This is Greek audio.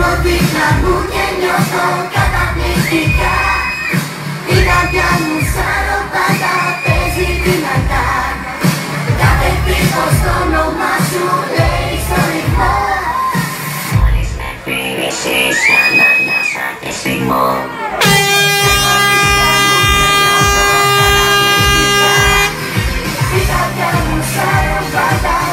δίπλα μου και νιώθω καταπληκτικά. Η καρδιά μου σαν ροπάτα παίζει δυνατά. Κάθε τύπος το όνομα σου λέει στο ρυθμό. Μόλις με φίλησες σαν ανάσα και στιγμό. Η καρδιά μου σαν ροπάτα